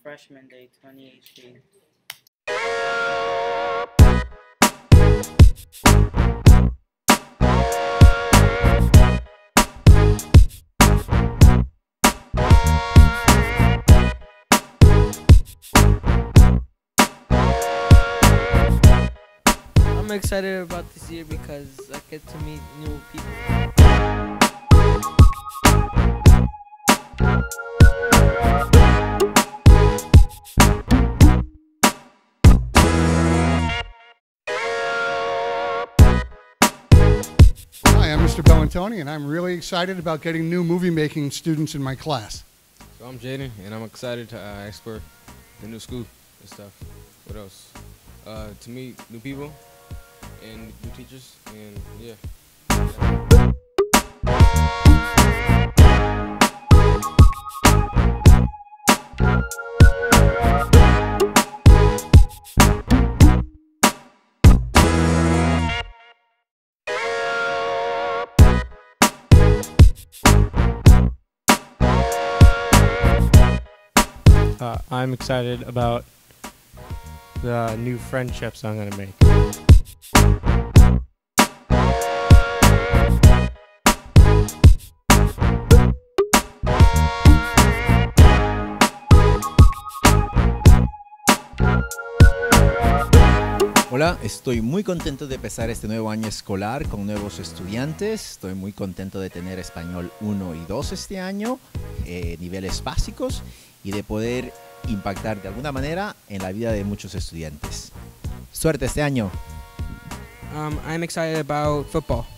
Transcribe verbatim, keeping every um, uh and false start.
Freshman Day twenty eighteen. I'm excited about this year because I get to meet new people. Hi, I'm Mister Bellantoni, and I'm really excited about getting new movie-making students in my class. So I'm Jaden, and I'm excited to uh, explore the new school and stuff. What else? Uh, to meet new people and new teachers, and yeah. Uh, I'm excited about the new friendships I'm going to make. Hola, estoy muy contento de empezar este nuevo año escolar con nuevos estudiantes. Estoy muy contento de tener español uno y dos este año, eh, niveles básicos, y de poder impactar de alguna manera en la vida de muchos estudiantes. Suerte este año. Um, I'm excited about football.